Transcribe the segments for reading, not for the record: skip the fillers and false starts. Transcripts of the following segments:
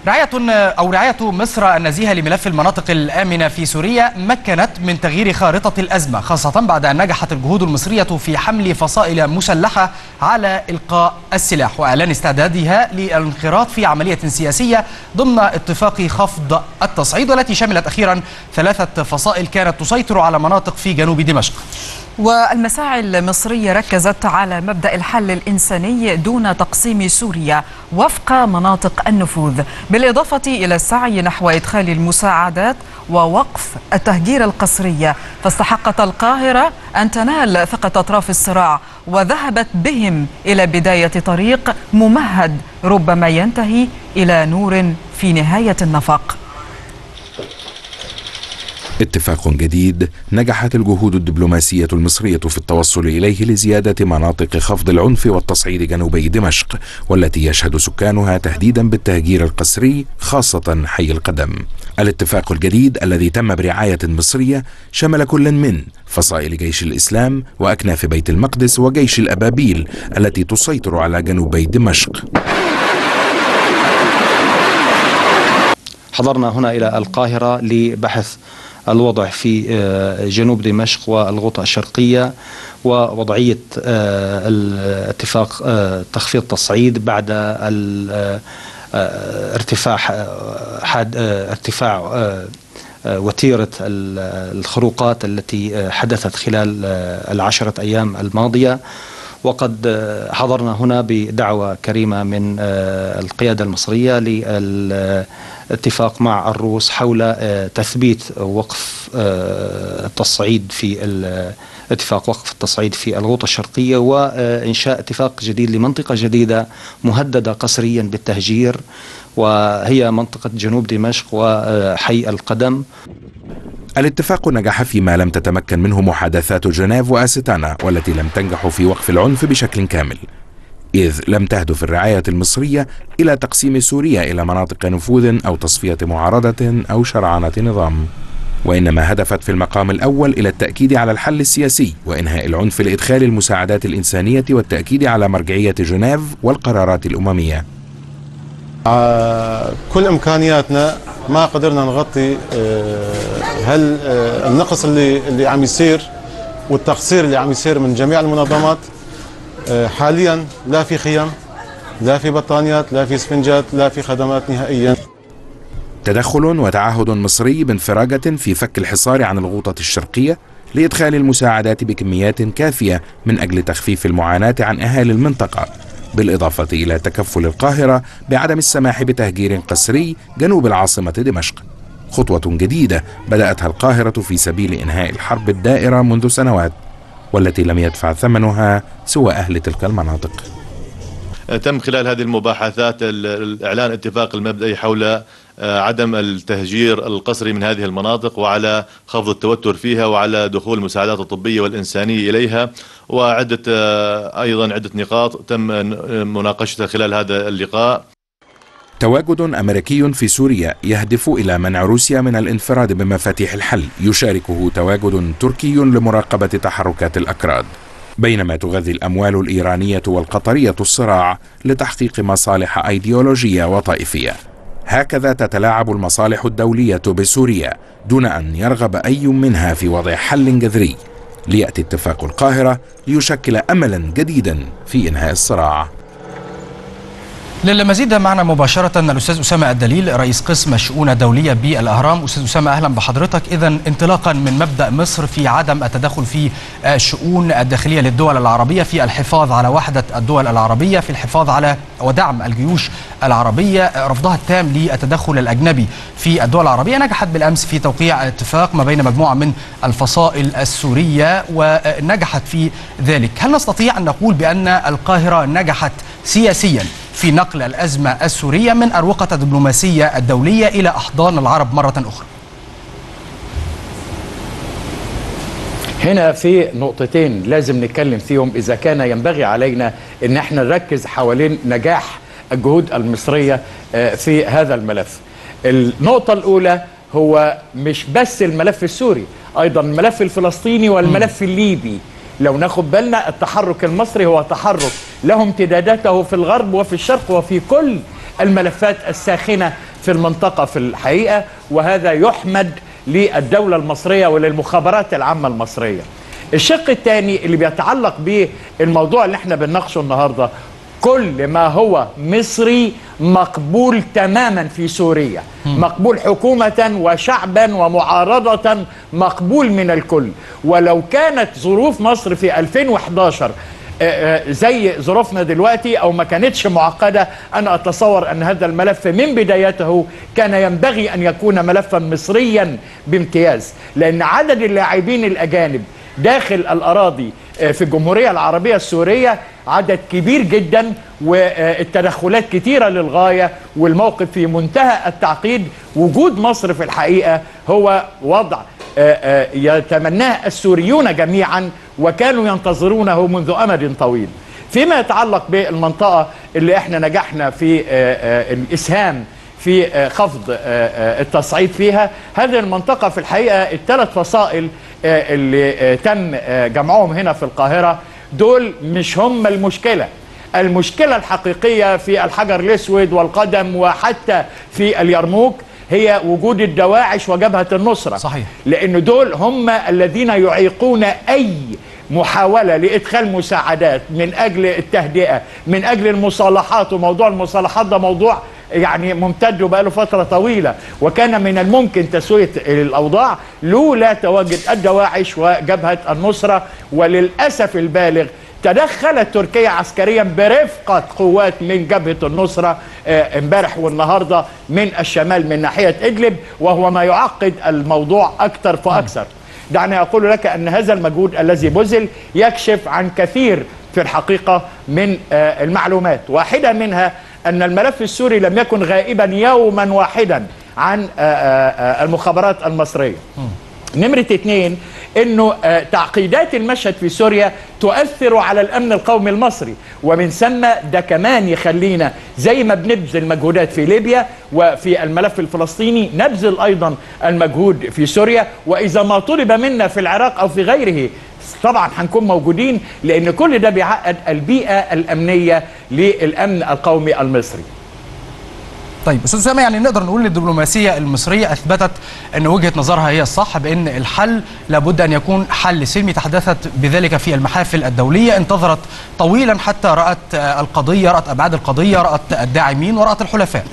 رعاية مصر النزيهة لملف المناطق الآمنة في سوريا مكنت من تغيير خارطة الأزمة، خاصة بعد أن نجحت الجهود المصرية في حمل فصائل مسلحة على إلقاء السلاح وإعلان استعدادها للانخراط في عملية سياسية ضمن اتفاق خفض التصعيد، والتي شملت أخيرا 3 فصائل كانت تسيطر على مناطق في جنوب دمشق. والمساعي المصرية ركزت على مبدأ الحل الإنساني دون تقسيم سوريا وفق مناطق النفوذ، بالإضافة إلى السعي نحو إدخال المساعدات ووقف التهجير القسري. فاستحقت القاهرة أن تنال ثقة أطراف الصراع وذهبت بهم إلى بداية طريق ممهد ربما ينتهي إلى نور في نهاية النفق. اتفاق جديد نجحت الجهود الدبلوماسية المصرية في التوصل إليه لزيادة مناطق خفض العنف والتصعيد جنوبي دمشق، والتي يشهد سكانها تهديدا بالتهجير القسري خاصة حي القدم. الاتفاق الجديد الذي تم برعاية مصرية شمل كل من فصائل جيش الإسلام وأكناف بيت المقدس وجيش الأبابيل التي تسيطر على جنوبي دمشق. حضرنا هنا إلى القاهرة لبحث الوضع في جنوب دمشق والغوطة الشرقية ووضعية الاتفاق تخفيض التصعيد بعد ارتفاع وتيرة الخروقات التي حدثت خلال ال10 أيام الماضية. وقد حضرنا هنا بدعوة كريمة من القيادة المصرية للاتفاق مع الروس حول تثبيت وقف التصعيد في اتفاق وقف التصعيد في الغوطة الشرقية وإنشاء اتفاق جديد لمنطقة جديدة مهددة قسريا بالتهجير، وهي منطقة جنوب دمشق وحي القدم. الاتفاق نجح فيما لم تتمكن منه محادثات جنيف وأستانا، والتي لم تنجح في وقف العنف بشكل كامل، إذ لم تهدف الرعاية المصرية إلى تقسيم سوريا إلى مناطق نفوذ أو تصفية معارضة أو شرعنة نظام، وإنما هدفت في المقام الأول إلى التأكيد على الحل السياسي وإنهاء العنف لإدخال المساعدات الإنسانية والتأكيد على مرجعية جنيف والقرارات الأممية. كل إمكانياتنا ما قدرنا نغطي هل النقص اللي عم يصير والتقصير اللي عم يصير من جميع المنظمات. حاليا لا في خيم، لا في بطانيات، لا في اسفنجات، لا في خدمات نهائيا. تدخل وتعهد مصري بانفراجة في فك الحصار عن الغوطة الشرقية لإدخال المساعدات بكميات كافية من أجل تخفيف المعاناة عن أهالي المنطقة، بالإضافة إلى تكفل القاهرة بعدم السماح بتهجير قسري جنوب العاصمة دمشق، خطوة جديدة بدأتها القاهرة في سبيل إنهاء الحرب الدائرة منذ سنوات، والتي لم يدفع ثمنها سوى أهل تلك المناطق. تم خلال هذه المباحثات الإعلان اتفاق المبدئي حول عدم التهجير القسري من هذه المناطق وعلى خفض التوتر فيها وعلى دخول المساعدات الطبية والإنسانية إليها، وعدة أيضا عدة نقاط تم مناقشتها خلال هذا اللقاء. تواجد أمريكي في سوريا يهدف إلى منع روسيا من الانفراد بمفاتيح الحل، يشاركه تواجد تركي لمراقبة تحركات الأكراد، بينما تغذي الأموال الإيرانية والقطرية الصراع لتحقيق مصالح أيديولوجية وطائفية. هكذا تتلاعب المصالح الدولية بسوريا دون أن يرغب أي منها في وضع حل جذري، ليأتي اتفاق القاهرة ليشكل أملا جديدا في إنهاء الصراع. للمزيد معنا مباشرة الأستاذ أسامة الدليل رئيس قسم الشؤون الدولية بالأهرام. أستاذ أسامة أهلا بحضرتك. إذن انطلاقا من مبدأ مصر في عدم التدخل في الشؤون الداخلية للدول العربية، في الحفاظ على وحدة الدول العربية، في الحفاظ على ودعم الجيوش العربية، رفضها التام للتدخل الأجنبي في الدول العربية، نجحت بالأمس في توقيع اتفاق ما بين مجموعة من الفصائل السورية ونجحت في ذلك. هل نستطيع أن نقول بأن القاهرة نجحت سياسيا في نقل الأزمة السورية من أروقة الدبلوماسية الدولية إلى أحضان العرب مرة أخرى؟ هنا في نقطتين لازم نتكلم فيهم إذا كان ينبغي علينا أن احنا نركز حوالين نجاح الجهود المصرية في هذا الملف. النقطة الأولى هو مش بس الملف السوري، أيضا الملف الفلسطيني والملف الليبي. لو ناخد بالنا التحرك المصري هو تحرك له امتداداته في الغرب وفي الشرق وفي كل الملفات الساخنة في المنطقة في الحقيقة، وهذا يحمد للدولة المصرية وللمخابرات العامة المصرية. الشق الثاني اللي بيتعلق بالموضوع اللي احنا بنناقشه النهاردة، كل ما هو مصري مقبول تماما في سوريا، مقبول حكومة وشعبا ومعارضة، مقبول من الكل. ولو كانت ظروف مصر في 2011 زي ظروفنا دلوقتي أو ما كانتش معقدة، أنا أتصور أن هذا الملف من بدايته كان ينبغي أن يكون ملفا مصريا بامتياز، لأن عدد اللاعبين الأجانب داخل الأراضي في الجمهورية العربية السورية عدد كبير جدا، والتدخلات كتيرة للغاية، والموقف في منتهى التعقيد. وجود مصر في الحقيقة هو وضع يتمناه السوريون جميعا وكانوا ينتظرونه منذ أمد طويل. فيما يتعلق بالمنطقة اللي احنا نجحنا في الإسهام في خفض التصعيد فيها، هذه المنطقة في الحقيقة الثلاث فصائل اللي تم جمعهم هنا في القاهرة دول مش هم المشكلة. المشكلة الحقيقية في الحجر الأسود والقدم وحتى في اليرموك هي وجود الدواعش وجبهة النصرة. صحيح. لأن دول هم الذين يعيقون أي محاولة لإدخال مساعدات من أجل التهدئة، من أجل المصالحات. وموضوع المصالحات ده موضوع يعني ممتد وبقاله فترة طويلة، وكان من الممكن تسوية الأوضاع لولا تواجد الدواعش وجبهة النصرة. وللأسف البالغ تدخلت تركيا عسكريا برفقة قوات من جبهة النصرة امبارح والنهاردة من الشمال من ناحية إدلب، وهو ما يعقد الموضوع أكثر فأكثر. دعني أقول لك أن هذا المجهود الذي بذل يكشف عن كثير في الحقيقة من المعلومات. واحدة منها أن الملف السوري لم يكن غائبا يوما واحدا عن المخابرات المصرية. نمرة 2 أنه تعقيدات المشهد في سوريا تؤثر على الأمن القومي المصري، ومن ثم ده كمان يخلينا زي ما بنبذل مجهودات في ليبيا وفي الملف الفلسطيني نبذل أيضا المجهود في سوريا، وإذا ما طلب منا في العراق أو في غيره طبعا هنكون موجودين، لأن كل ده بيعقد البيئة الأمنية للأمن القومي المصري. طيب أستاذ أسامة، يعني نقدر نقول ان الدبلوماسية المصرية أثبتت أن وجهة نظرها هي الصح، بأن الحل لابد أن يكون حل سلمي. تحدثت بذلك في المحافل الدولية، انتظرت طويلا حتى رأت القضية، رأت أبعاد القضية، رأت الداعمين ورأت الحلفاء.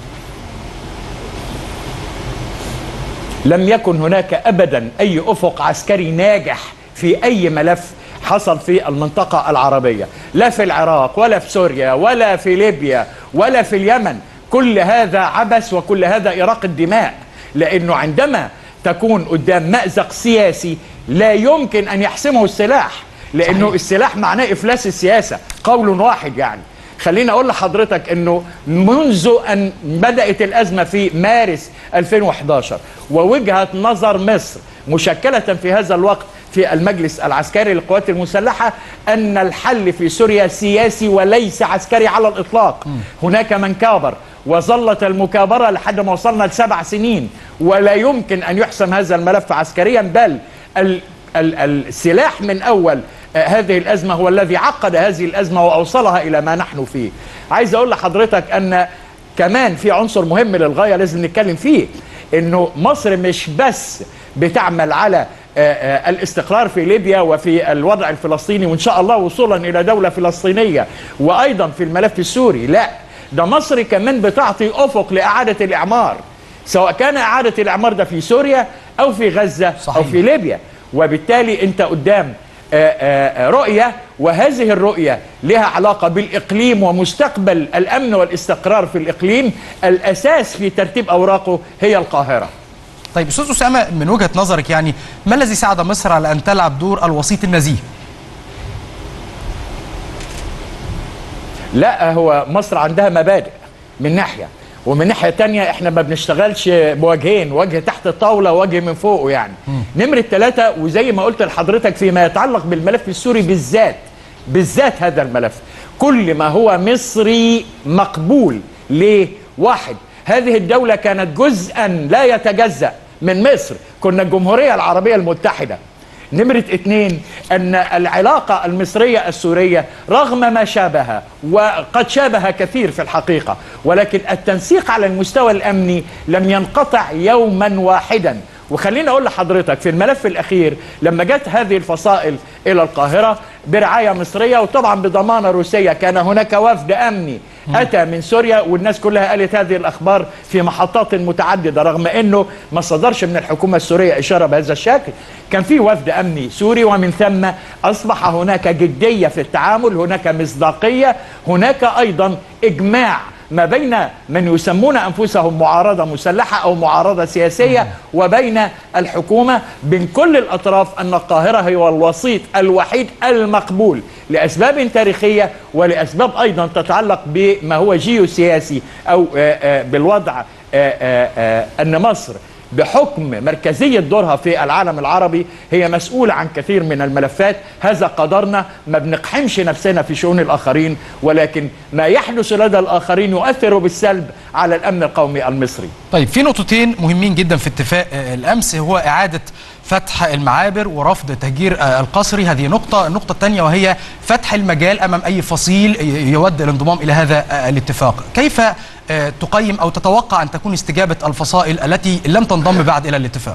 لم يكن هناك أبدا أي أفق عسكري ناجح في أي ملف حصل في المنطقة العربية، لا في العراق ولا في سوريا ولا في ليبيا ولا في اليمن. كل هذا عبث وكل هذا إراقة دماء، لأنه عندما تكون قدام مأزق سياسي لا يمكن أن يحسمه السلاح، لأنه صحيح. السلاح معناه إفلاس السياسة، قول واحد. يعني خليني أقول لحضرتك أنه منذ أن بدأت الأزمة في مارس 2011 ووجهة نظر مصر مشكلة في هذا الوقت في المجلس العسكري للقوات المسلحة أن الحل في سوريا سياسي وليس عسكري على الإطلاق. هناك من كابر وظلت المكابرة لحد ما وصلنا ل7 سنين، ولا يمكن أن يحسم هذا الملف عسكريا، بل السلاح من أول هذه الأزمة هو الذي عقد هذه الأزمة وأوصلها إلى ما نحن فيه. عايز أقول لحضرتك أن كمان في عنصر مهم للغاية لازم نتكلم فيه، أنه مصر مش بس بتعمل على الاستقرار في ليبيا وفي الوضع الفلسطيني وإن شاء الله وصولا إلى دولة فلسطينية، وأيضا في الملف السوري، لا، ده مصر كمان بتعطي أفق لإعادة الإعمار، سواء كان إعادة الإعمار ده في سوريا أو في غزة صحيح. أو في ليبيا. وبالتالي أنت قدام رؤية، وهذه الرؤية لها علاقة بالإقليم ومستقبل الأمن والاستقرار في الإقليم. الأساس في ترتيب أوراقه هي القاهرة. طيب أستاذ أسامة، من وجهة نظرك يعني ما الذي ساعد مصر على أن تلعب دور الوسيط النزيه؟ لا، هو مصر عندها مبادئ من ناحية، ومن ناحية تانية احنا ما بنشتغلش بوجهين، وجه تحت الطاولة ووجه من فوقه يعني. نمرة 3، وزي ما قلت لحضرتك فيما يتعلق بالملف السوري بالذات هذا الملف، كل ما هو مصري مقبول. ليه؟ 1، هذه الدولة كانت جزءا لا يتجزأ من مصر، كنا الجمهورية العربية المتحدة. نمرة 2 أن العلاقة المصرية السورية رغم ما شابه وقد شابه كثير في الحقيقة، ولكن التنسيق على المستوى الأمني لم ينقطع يوما واحدا. وخليني أقول لحضرتك في الملف الأخير لما جت هذه الفصائل إلى القاهرة برعاية مصرية وطبعا بضمانة روسية، كان هناك وفد أمني أتى من سوريا، والناس كلها قالت هذه الأخبار في محطات متعددة رغم أنه ما صدرش من الحكومة السورية إشارة بهذا الشكل. كان في وفد أمني سوري، ومن ثم أصبح هناك جدية في التعامل، هناك مصداقية، هناك أيضا إجماع ما بين من يسمون أنفسهم معارضة مسلحة أو معارضة سياسية وبين الحكومة، بين كل الأطراف، أن القاهرة هي الوسيط الوحيد المقبول لأسباب تاريخية ولأسباب أيضا تتعلق بما هو جيوسياسي أو بالوضع أن مصر بحكم مركزية دورها في العالم العربي هي مسؤولة عن كثير من الملفات. هذا قدرنا، ما بنقحمش نفسنا في شؤون الآخرين، ولكن ما يحدث لدى الآخرين يؤثر بالسلب على الأمن القومي المصري. طيب، في نقطتين مهمين جدا في اتفاق الأمس، هو إعادة فتح المعابر ورفض تهجير القسري، هذه نقطة. النقطة الثانية وهي فتح المجال أمام أي فصيل يود الانضمام إلى هذا الاتفاق. كيف تقيم أو تتوقع أن تكون استجابة الفصائل التي لم تنضم بعد إلى الاتفاق؟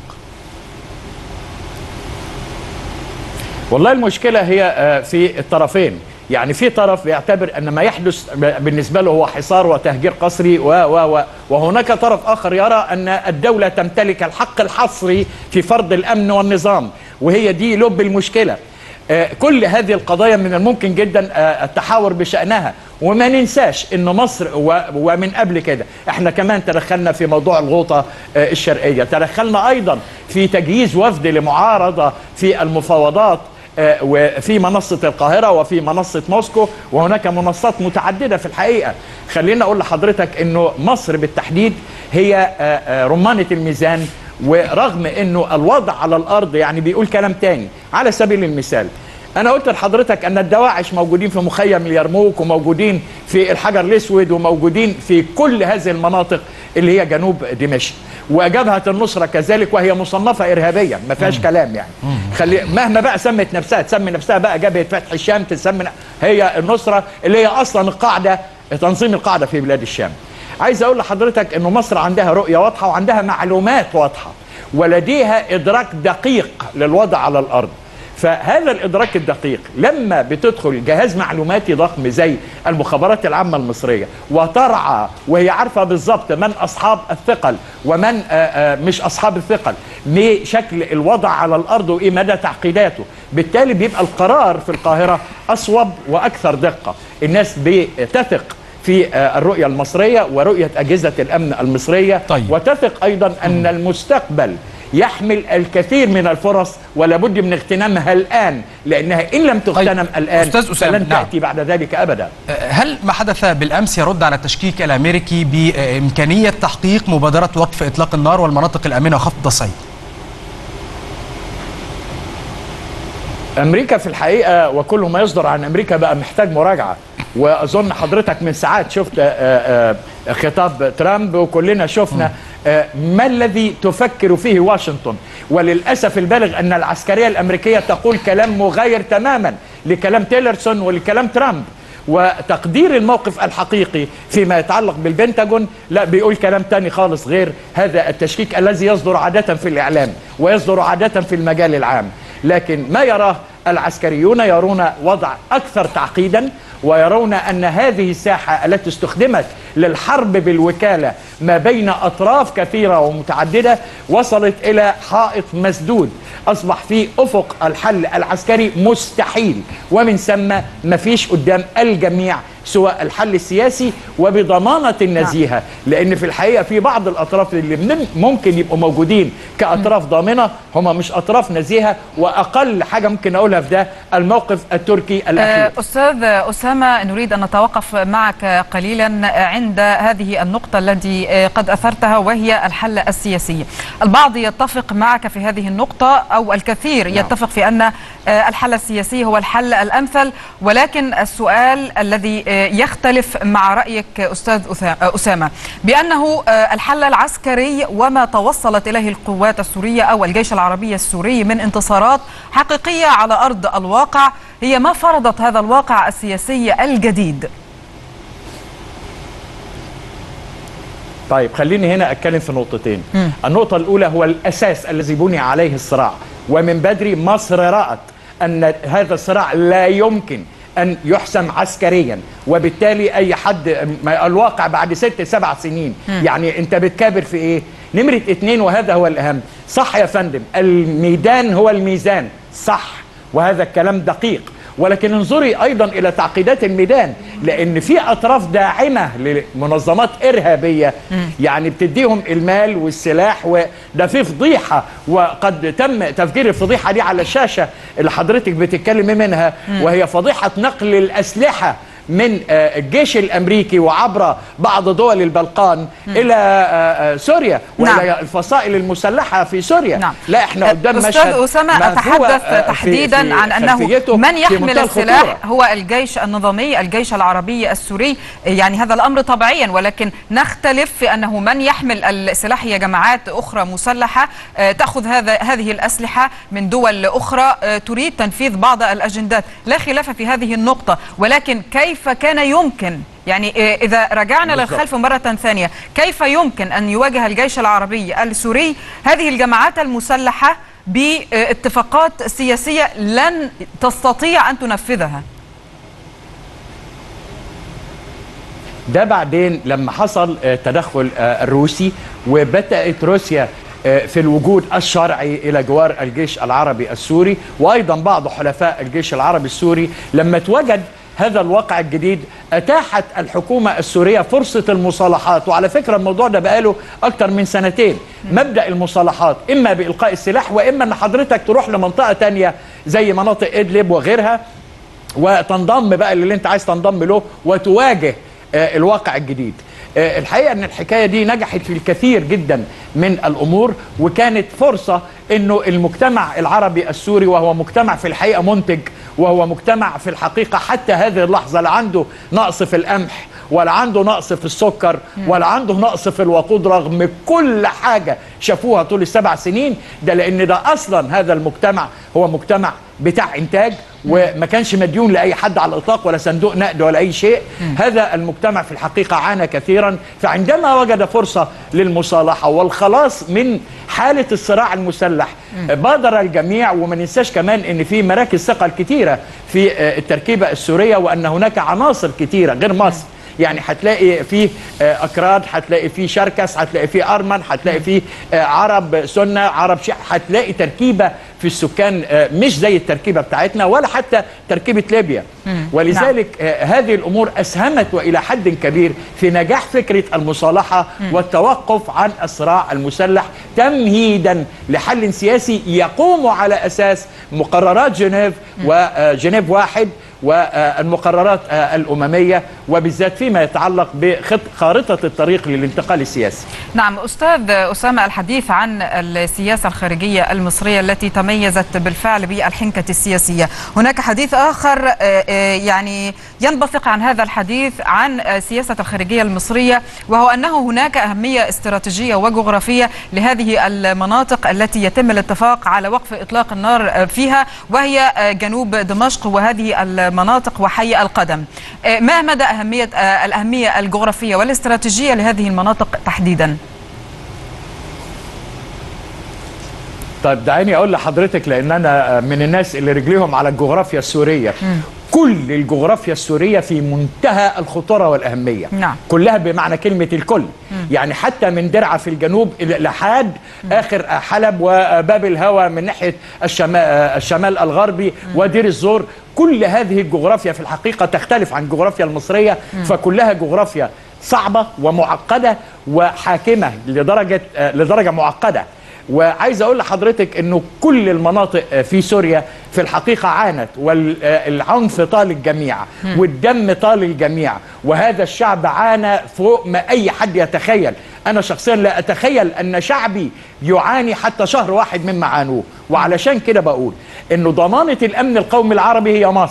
والله المشكلة هي في الطرفين، يعني في طرف بيعتبر أن ما يحدث بالنسبة له هو حصار وتهجير قسري وهناك طرف آخر يرى أن الدولة تمتلك الحق الحصري في فرض الأمن والنظام، وهي دي لب المشكلة. كل هذه القضايا من الممكن جدا التحاور بشأنها، وما ننساش ان مصر ومن قبل كده احنا كمان تدخلنا في موضوع الغوطة الشرقية، تدخلنا ايضا في تجهيز وفد لمعارضة في المفاوضات وفي منصة القاهرة وفي منصة موسكو، وهناك منصات متعددة في الحقيقة. خلينا اقول لحضرتك انه مصر بالتحديد هي رمانة الميزان، ورغم انه الوضع على الارض يعني بيقول كلام تاني. على سبيل المثال انا قلت لحضرتك ان الدواعش موجودين في مخيم اليرموك، وموجودين في الحجر الاسود، وموجودين في كل هذه المناطق اللي هي جنوب دمشق، وجبهة النصرة كذلك، وهي مصنفة ارهابية ما فيهاش كلام يعني. مهما بقى سمت نفسها، تسمي نفسها بقى جبهة فتح الشام، تسمي هي النصرة اللي هي اصلا القاعدة، تنظيم القاعدة في بلاد الشام. عايز اقول لحضرتك انه مصر عندها رؤية واضحة وعندها معلومات واضحة ولديها ادراك دقيق للوضع على الارض. فهذا الادراك الدقيق لما بتدخل جهاز معلوماتي ضخم زي المخابرات العامة المصرية وترعى وهي عارفة بالضبط من اصحاب الثقل ومن مش اصحاب الثقل، بشكل الوضع على الارض وايه مدى تعقيداته، بالتالي بيبقى القرار في القاهرة اصوب واكثر دقة. الناس بتثق في الرؤية المصرية ورؤية أجهزة الأمن المصرية. طيب. وتثق أيضا أن المستقبل يحمل الكثير من الفرص ولا بد من اغتنامها الآن، لأنها إن لم تغتنم الآن فلن تأتي بعد ذلك أبدا. هل ما حدث بالأمس يرد على التشكيك الأمريكي بإمكانية تحقيق مبادرة وقف إطلاق النار والمناطق الآمنة وخفض التصعيد؟ أمريكا في الحقيقة وكل ما يصدر عن أمريكا بقى محتاج مراجعة، وأظن حضرتك من ساعات شفت خطاب ترامب، وكلنا شفنا ما الذي تفكر فيه واشنطن. وللأسف البالغ أن العسكرية الأمريكية تقول كلام مغاير تماما لكلام تيلرسون ولكلام ترامب، وتقدير الموقف الحقيقي فيما يتعلق بالبنتاجون لا، بيقول كلام تاني خالص غير هذا التشكيك الذي يصدر عادة في الإعلام ويصدر عادة في المجال العام. لكن ما يراه العسكريون يرون وضع أكثر تعقيدا، ويرون أن هذه الساحة التي استخدمت للحرب بالوكالة ما بين أطراف كثيرة ومتعددة وصلت إلى حائط مسدود، أصبح في أفق الحل العسكري مستحيل، ومن ثم ما فيش قدام الجميع سواء الحل السياسي وبضمانة النزيهة. لأن في الحقيقة في بعض الأطراف اللي ممكن يبقوا موجودين كأطراف ضامنة هم مش أطراف نزيهة، وأقل حاجة ممكن أقولها في ده الموقف التركي الأخير. أستاذ أسامة، نريد أن نتوقف معك قليلا عند هذه النقطة التي قد أثرتها وهي الحل السياسي. البعض يتفق معك في هذه النقطة أو الكثير يتفق في أن الحل السياسي هو الحل الأمثل، ولكن السؤال الذي يختلف مع رأيك أستاذ أسامة بأنه الحل العسكري وما توصلت إليه القوات السورية أو الجيش العربي السوري من انتصارات حقيقية على أرض الواقع هي ما فرضت هذا الواقع السياسي الجديد؟ طيب خليني هنا أتكلم في نقطتين. النقطة الأولى هو الأساس الذي بني عليه الصراع، ومن بدري مصر رأت أن هذا الصراع لا يمكن أن يحسم عسكريا، وبالتالي أي حد الواقع بعد 6-7 سنين يعني أنت بتكابر في إيه؟ نمرة 2 وهذا هو الأهم، صح يا فندم الميدان هو الميزان، صح وهذا الكلام دقيق، ولكن انظري أيضا إلى تعقيدات الميدان، لأن في أطراف داعمة لمنظمات إرهابية يعني بتديهم المال والسلاح، وده في فضيحة وقد تم تفجير الفضيحة دي على الشاشة اللي حضرتك بتتكلمي منها، وهي فضيحة نقل الأسلحة من الجيش الأمريكي وعبر بعض دول البلقان إلى سوريا وإلى الفصائل المسلحة في سوريا. لا احنا قدام مشهد. أستاذ أسامة أتحدث تحديدا عن أنه من يحمل السلاح هو الجيش النظامي الجيش العربي السوري، يعني هذا الأمر طبيعيا، ولكن نختلف في أنه من يحمل السلاح هي جماعات أخرى مسلحة تأخذ هذه الأسلحة من دول أخرى تريد تنفيذ بعض الأجندات، لا خلاف في هذه النقطة، ولكن كيف كان يمكن يعني إذا رجعنا للخلف مرة ثانية كيف يمكن أن يواجه الجيش العربي السوري هذه الجماعات المسلحة باتفاقات سياسية لن تستطيع أن تنفذها؟ ده بعدين لما حصل تدخل الروسي وبدأت روسيا في الوجود الشرعي إلى جوار الجيش العربي السوري وأيضا بعض حلفاء الجيش العربي السوري، لما توجد هذا الواقع الجديد أتاحت الحكومة السورية فرصة المصالحات. وعلى فكرة الموضوع ده بقاله أكتر من 2 مبدأ المصالحات إما بإلقاء السلاح وإما أن حضرتك تروح لمنطقة تانية زي مناطق إدلب وغيرها وتنضم بقى اللي انت عايز تنضم له وتواجه الواقع الجديد. الحقيقة أن الحكاية دي نجحت في الكثير جدا من الأمور، وكانت فرصة أنه المجتمع العربي السوري وهو مجتمع في الحقيقة منتج، وهو مجتمع في الحقيقة حتى هذه اللحظة لا عنده نقص في القمح ولا عنده نقص في السكر ولا عنده نقص في الوقود رغم كل حاجة شافوها طول ال7 سنين، ده لأن ده أصلا هذا المجتمع هو مجتمع بتاع إنتاج وما كانش مديون لأي حد على الإطلاق ولا صندوق نقد ولا أي شيء. هذا المجتمع في الحقيقة عانى كثيرا، فعندما وجد فرصة للمصالحة والخلاص من حالة الصراع المسلح بادر الجميع. وما ننساش كمان أن في مراكز ثقل كثيرة في التركيبة السورية وأن هناك عناصر كثيرة غير مصر، يعني هتلاقي فيه أكراد، هتلاقي فيه شركس، هتلاقي فيه أرمن، هتلاقي فيه عرب سنة، عرب شيعة، هتلاقي تركيبة في السكان مش زي التركيبة بتاعتنا ولا حتى تركيبة ليبيا. ولذلك هذه الأمور أسهمت وإلى حد كبير في نجاح فكرة المصالحة والتوقف عن الصراع المسلح تمهيدا لحل سياسي يقوم على أساس مقررات جنيف وجنيف 1 والمقررات الأممية، وبالذات فيما يتعلق بخارطة الطريق للانتقال السياسي. نعم أستاذ أسامة، الحديث عن السياسة الخارجية المصرية التي تميزت بالفعل بالحنكة السياسية، هناك حديث آخر يعني ينبثق عن هذا الحديث عن السياسة الخارجية المصرية، وهو أنه هناك أهمية استراتيجية وجغرافية لهذه المناطق التي يتم الاتفاق على وقف إطلاق النار فيها، وهي جنوب دمشق وهذه المناطق وحي القدم. ما مدى الأهمية الجغرافية والاستراتيجية لهذه المناطق تحديدا؟ طيب دعيني أقول لحضرتك، لأن أنا من الناس اللي رجليهم على الجغرافيا السورية. كل الجغرافيا السورية في منتهى الخطورة والأهمية. نعم. كلها بمعنى كلمة الكل. يعني حتى من درعا في الجنوب لحد آخر حلب وباب الهوى من ناحية الشمال الغربي ودير الزور، كل هذه الجغرافيا في الحقيقة تختلف عن الجغرافيا المصرية، فكلها جغرافيا صعبة ومعقدة وحاكمة لدرجة معقدة. وعايز اقول لحضرتك انه كل المناطق في سوريا في الحقيقة عانت، والعنف طال الجميع والدم طال الجميع، وهذا الشعب عانى فوق ما اي حد يتخيل. انا شخصيا لا اتخيل ان شعبي يعاني حتى شهر واحد مما عانوه. وعلشان كده بقول انه ضمانة الامن القومي العربي هي مصر،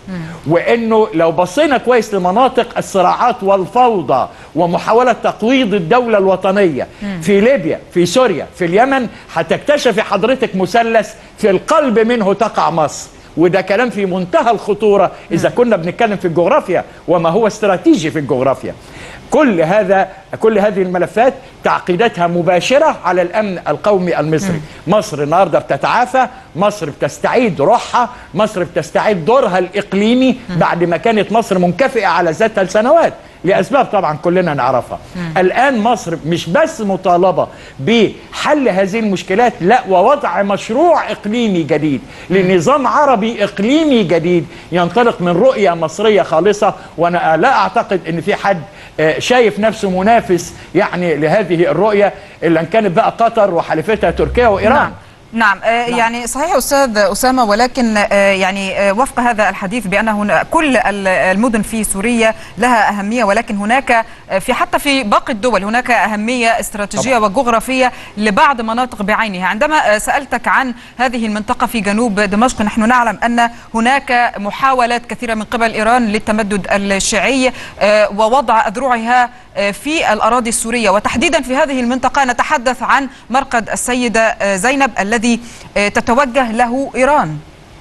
وانه لو بصينا كويس لمناطق الصراعات والفوضى ومحاولة تقويض الدولة الوطنية في ليبيا، في سوريا، في اليمن، هتكتشفي حضرتك مثلث في القلب منه تقع مصر، وده كلام في منتهى الخطورة إذا كنا بنتكلم في الجغرافيا وما هو استراتيجي في الجغرافيا. كل هذه الملفات تعقيداتها مباشرة على الأمن القومي المصري. مصر النهاردة بتتعافى، مصر بتستعيد روحها، مصر بتستعيد دورها الإقليمي بعد ما كانت مصر منكفئة على ذاتها لسنوات لأسباب طبعا كلنا نعرفها. الآن مصر مش بس مطالبة بحل هذه المشكلات، لا، ووضع مشروع إقليمي جديد لنظام عربي إقليمي جديد ينطلق من رؤية مصرية خالصة. وأنا لا أعتقد أن في حد شايف نفسه منافس يعني لهذه الرؤية إلا أن كانت بقى قطر وحليفتها تركيا وإيران. نعم. يعني صحيح أستاذ أسامة، ولكن يعني وفق هذا الحديث بأن كل المدن في سوريا لها أهمية، ولكن هناك حتى في باقي الدول هناك أهمية استراتيجية وجغرافية لبعض مناطق بعينها. عندما سألتك عن هذه المنطقة في جنوب دمشق، نحن نعلم أن هناك محاولات كثيرة من قبل إيران للتمدد الشيعي ووضع أذرعها في الأراضي السورية، وتحديدا في هذه المنطقة نتحدث عن مرقد السيدة زينب الذي تتوجه له إيران.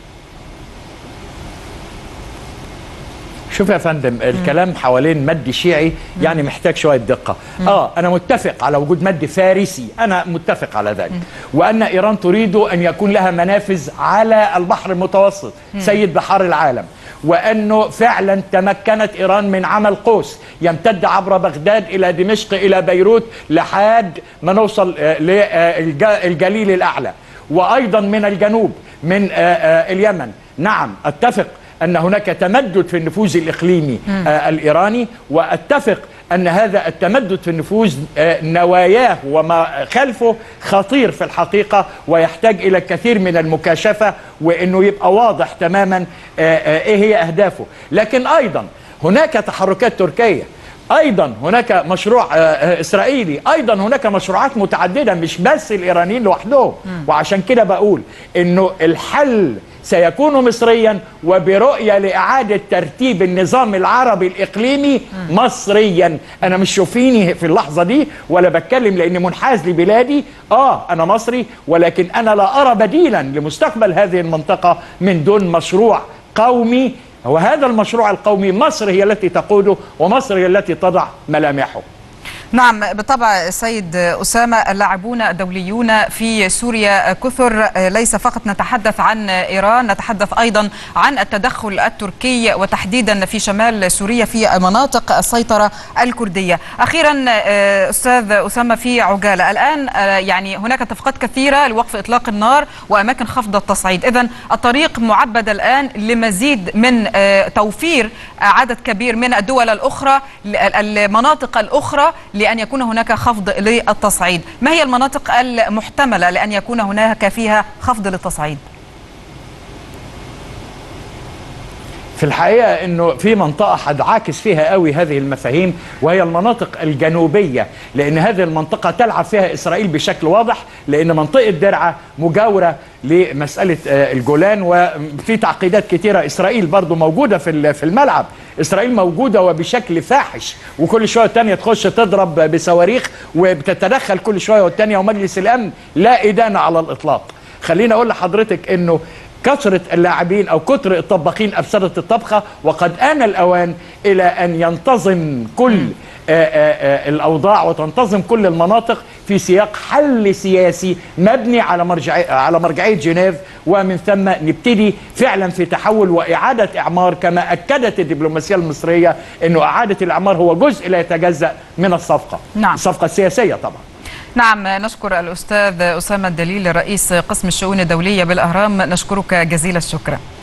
شوف يا فندم، الكلام حوالين مد شيعي يعني محتاج شوية دقة. أنا متفق على وجود مد فارسي، أنا متفق على ذلك، وأن إيران تريد أن يكون لها منافذ على البحر المتوسط سيد بحار العالم، وأنه فعلا تمكنت إيران من عمل قوس يمتد عبر بغداد إلى دمشق إلى بيروت لحد ما نوصل للجليل الأعلى، وأيضا من الجنوب من اليمن. نعم، أتفق أن هناك تمدد في النفوذ الإقليمي الإيراني، وأتفق أن هذا التمدد في النفوذ نواياه وما خلفه خطير في الحقيقة، ويحتاج إلى الكثير من المكاشفة وأنه يبقى واضح تماما إيه هي أهدافه. لكن أيضا هناك تحركات تركية، أيضا هناك مشروع إسرائيلي، أيضا هناك مشروعات متعددة مش بس الإيرانيين لوحدهم. وعشان كده بقول أنه الحل سيكون مصريا وبرؤية لإعادة ترتيب النظام العربي الإقليمي مصريا. أنا مش شوفيني في اللحظة دي ولا بتكلم لأني منحاز لبلادي، أنا مصري، ولكن أنا لا أرى بديلا لمستقبل هذه المنطقة من دون مشروع قومي، وهذا المشروع القومي مصر هي التي تقوده ومصر هي التي تضع ملامحه. نعم بالطبع سيد أسامة، اللاعبون الدوليون في سوريا كثر، ليس فقط نتحدث عن إيران، نتحدث أيضا عن التدخل التركي وتحديدا في شمال سوريا في مناطق السيطرة الكردية. أخيرا أستاذ أسامة في عجالة، الآن يعني هناك اتفاقات كثيرة لوقف إطلاق النار وأماكن خفض التصعيد، إذن الطريق معبد الآن لمزيد من توفير عدد كبير من الدول الأخرى المناطق الأخرى لأن يكون هناك خفض للتصعيد. ما هي المناطق المحتملة لأن يكون هناك فيها خفض للتصعيد؟ في الحقيقة أنه في منطقة هتعاكس فيها قوي هذه المفاهيم، وهي المناطق الجنوبية، لأن هذه المنطقة تلعب فيها إسرائيل بشكل واضح، لأن منطقة درعا مجاورة لمسألة الجولان، وفي تعقيدات كتيرة. إسرائيل برضو موجودة في الملعب، إسرائيل موجودة وبشكل فاحش، وكل شوية التانية تخش تضرب بصواريخ وبتتدخل كل شوية والتانية، ومجلس الأمن لا إدانة على الإطلاق. خليني أقول لحضرتك أنه كثرة اللاعبين أو كثر الطباخين أفسدت الطبخة، وقد آن الأوان إلى أن ينتظم كل الأوضاع وتنتظم كل المناطق في سياق حل سياسي مبني على مرجعية جنيف، ومن ثم نبتدي فعلا في تحول وإعادة إعمار، كما أكدت الدبلوماسية المصرية أنه إعادة الإعمار هو جزء لا يتجزأ من الصفقة. نعم. الصفقة السياسية طبعا. نعم، نشكر الأستاذ أسامة الدليل رئيس قسم الشؤون الدولية بالأهرام، نشكرك جزيل الشكر.